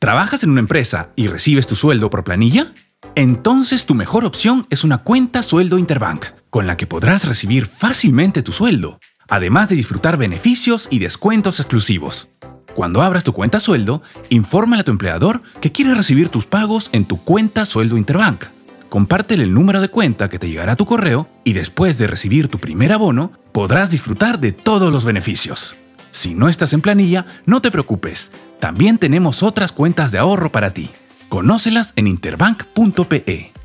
¿Trabajas en una empresa y recibes tu sueldo por planilla? Entonces tu mejor opción es una cuenta sueldo Interbank, con la que podrás recibir fácilmente tu sueldo, además de disfrutar beneficios y descuentos exclusivos. Cuando abras tu cuenta sueldo, infórmale a tu empleador que quieres recibir tus pagos en tu cuenta sueldo Interbank. Compártele el número de cuenta que te llegará a tu correo y después de recibir tu primer abono, podrás disfrutar de todos los beneficios. Si no estás en planilla, no te preocupes. También tenemos otras cuentas de ahorro para ti. Conócelas en interbank.pe.